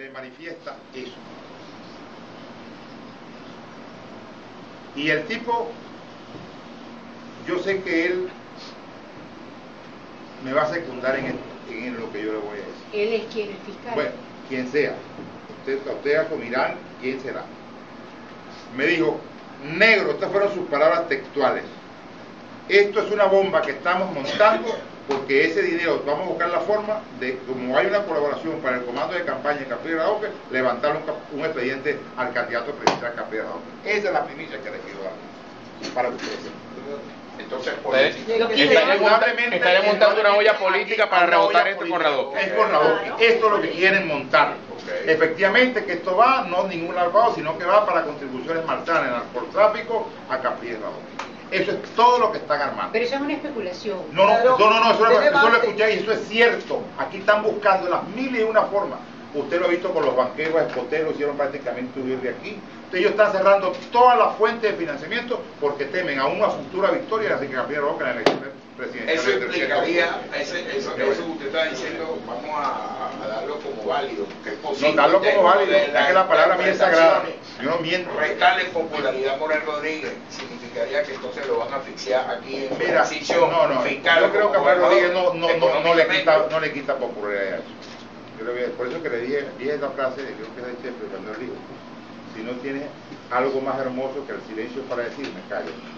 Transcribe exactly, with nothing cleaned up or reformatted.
le manifiesta eso. Y el tipo, yo sé que él me va a secundar en, esto, en lo que yo le voy a decir. ¿Él es quien, el fiscal? Bueno, quien sea. Usted, usted asumirán quién será. Me dijo, negro, estas fueron sus palabras textuales. Esto es una bomba que estamos montando porque ese dinero, vamos a buscar la forma de, como hay una colaboración para el comando de campaña de Capriles Arauque, levantar un, un expediente al candidato presidencial Capriles Arauque. Esa es la primicia que le quiero dar para ustedes. Entonces, estaría montando una olla política para rebotar este corredor. Es corredor. Esto es lo que quieren montar. Okay. Efectivamente que esto va, no ningún lavado, sino que va para contribuciones marcianas en narcotráfico a Capriles Arauque. Eso es todo lo que están armando. Pero eso es una especulación. No, no, no, no, no eso, lo, eso lo escuché y eso es cierto. Aquí están buscando las miles y una formas. Usted lo ha visto con los banqueros, escoteros, hicieron prácticamente huir de aquí. Ellos están cerrando todas las fuentes de financiamiento porque temen a una futura victoria de la Capriles Arauque en la elección presidencial. Eso implicaría, ese, eso, eso que usted está diciendo, vamos a, a darlo como válido, que es posible. No, darlo como válido, es que la palabra mía es sagrada. Yo no miento. Restarle popularidad a Morel Rodríguez significaría que entonces lo van a asfixiar aquí en Mira, beneficio no, no, fiscal. Yo creo que a Morel Rodríguez no, no, no, no, le quita, no le quita popularidad a eso. Yo le voy a, por eso que le dije, dije esa frase, creo que es de Sheffield, cuando él dijo, si no tienes algo más hermoso que el silencio para decir, me callo.